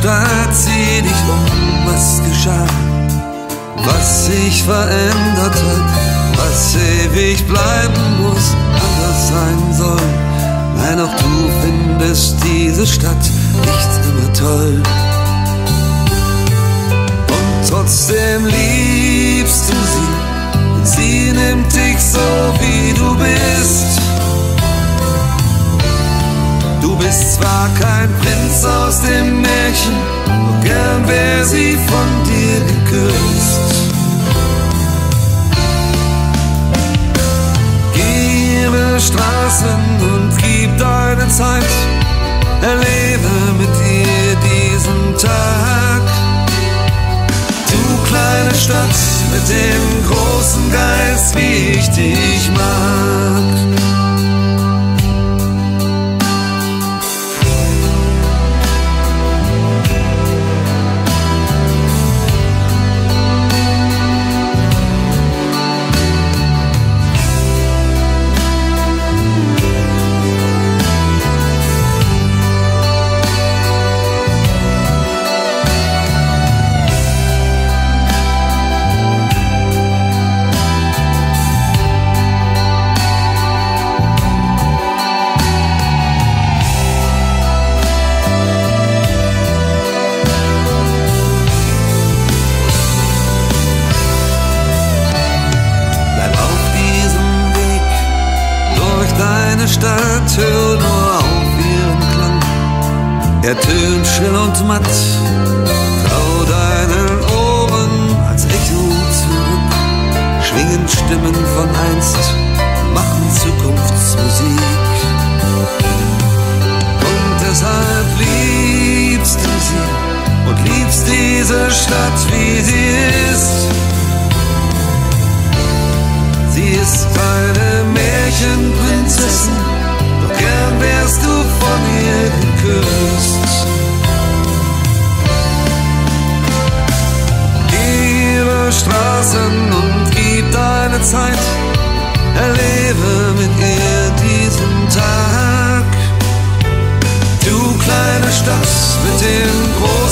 Stadt, zieh dich um, was geschah, was sich verändert hat, was ewig bleiben muss, anders sein soll. Nein, auch du findest diese Stadt nicht immer toll. Und trotzdem liebst du sie, sie nimmt dich so wie du bist. Du bist zwar kein Prinz aus dem Märchen, doch gern wär sie von dir geküsst. Geh ihre Straßen und gib deine Zeit, erlebe mit ihr diesen Tag. Du kleine Stadt mit dem großen Geist, wie ich dich mag. Stadt, hör nur auf ihren Klang. Er tönt schrill und matt, trau deinen Ohren als Echo zurück. Schwingen Stimmen von einst, machen Zukunftsmusik. Und deshalb liebst du sie und liebst diese Stadt, wie sie ist. Sie ist keine Märchenprinzessin, doch gern wärst du von ihr geküsst. Geh ihre Straßen und gib deine Zeit, erlebe mit ihr diesen Tag. Du kleine Stadt mit dem großen